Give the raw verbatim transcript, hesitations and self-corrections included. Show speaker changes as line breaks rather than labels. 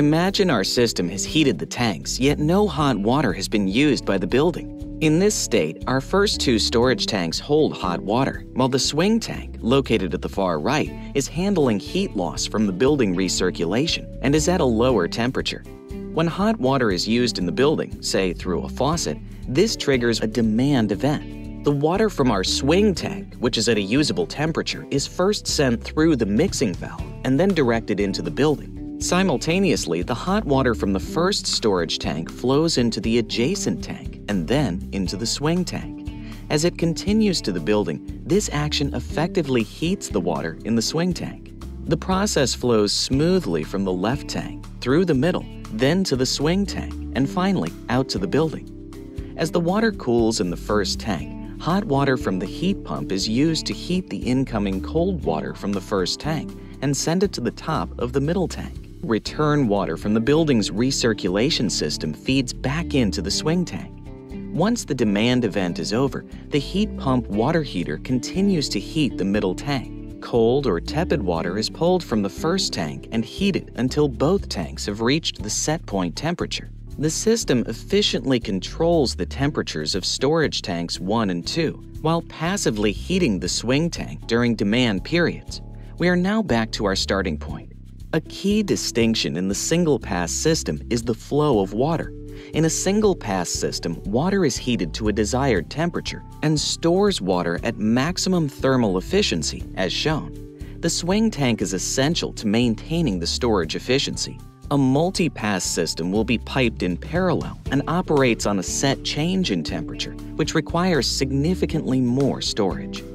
Imagine our system has heated the tanks, yet no hot water has been used by the building. In this state, our first two storage tanks hold hot water, while the swing tank, located at the far right, is handling heat loss from the building recirculation and is at a lower temperature. When hot water is used in the building, say through a faucet, this triggers a demand event. The water from our swing tank, which is at a usable temperature, is first sent through the mixing valve and then directed into the building. Simultaneously, the hot water from the first storage tank flows into the adjacent tank and then into the swing tank. As it continues to the building, this action effectively heats the water in the swing tank. The process flows smoothly from the left tank, through the middle, then to the swing tank, and finally out to the building. As the water cools in the first tank, hot water from the heat pump is used to heat the incoming cold water from the first tank and send it to the top of the middle tank. Return water from the building's recirculation system feeds back into the swing tank. Once the demand event is over, the heat pump water heater continues to heat the middle tank. Cold or tepid water is pulled from the first tank and heated until both tanks have reached the set point temperature. The system efficiently controls the temperatures of storage tanks one and two, while passively heating the swing tank during demand periods. We are now back to our starting point. A key distinction in the single-pass system is the flow of water. In a single-pass system, water is heated to a desired temperature and stores water at maximum thermal efficiency, as shown. The swing tank is essential to maintaining the storage efficiency. A multi-pass system will be piped in parallel and operates on a set change in temperature, which requires significantly more storage.